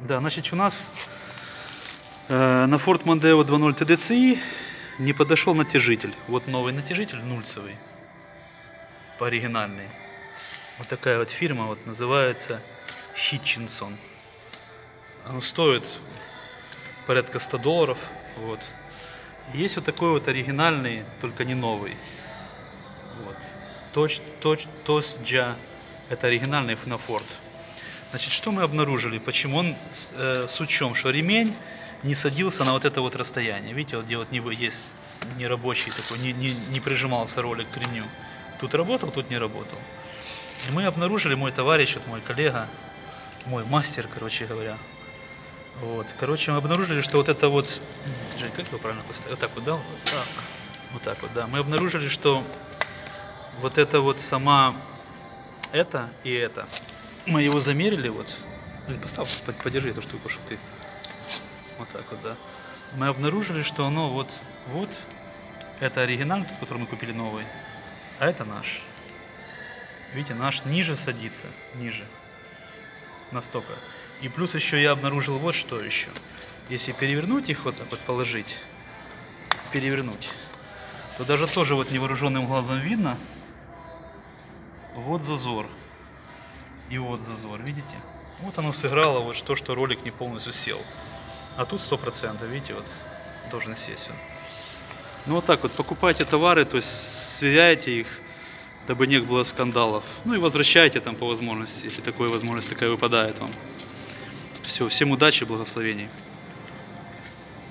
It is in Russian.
Да, значит, у нас на Ford Mondeo 2.0 TDCi не подошел натяжитель. Вот новый натяжитель нульцевый, по оригинальный. Вот такая вот фирма, вот называется Hutchinson. Оно стоит порядка $100. Вот. Есть вот такой вот оригинальный, только не новый. Вот. TOSJA. Это оригинальный на Ford. Значит, что мы обнаружили? Почему он с учем, что ремень не садился на вот это вот расстояние. Видите, вот где вот есть нерабочий такой, не прижимался ролик к ремню. Тут работал, тут не работал. И мы обнаружили, мой товарищ, вот мой коллега, мой мастер, короче говоря. Вот, короче, мы обнаружили, что вот это вот... Жень, как его правильно поставить? Вот так вот, да? Вот так. Вот так вот, да. Мы обнаружили, что вот это вот сама... Это и это. Мы его замерили, вот. Блин, поставь, подержи эту штуку, чтобы ты... Вот так вот, да. Мы обнаружили, что оно вот это оригинал, который мы купили новый, а это наш. Видите, наш ниже садится, ниже. Настолько. И плюс еще я обнаружил вот что еще. Если перевернуть их вот так вот, положить, перевернуть, то даже тоже вот невооруженным глазом видно, вот зазор. И вот зазор, видите? Вот оно сыграло вот то, что ролик не полностью сел. А тут 100%, видите, вот должен сесть он. Ну вот так вот, покупайте товары, то есть сверяйте их, дабы не было скандалов. Ну и возвращайте там по возможности, если такая возможность такая выпадает вам. Все, всем удачи и благословений.